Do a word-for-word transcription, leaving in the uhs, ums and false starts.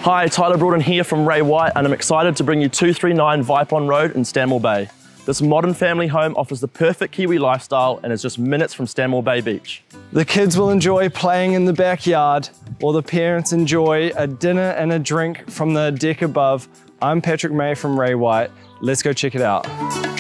Hi, Tyler Broaden here from Ray White, and I'm excited to bring you two thirty-nine Vipond Road in Stanmore Bay. This modern family home offers the perfect Kiwi lifestyle and is just minutes from Stanmore Bay Beach. The kids will enjoy playing in the backyard, or the parents enjoy a dinner and a drink from the deck above. I'm Patrick May from Ray White. Let's go check it out.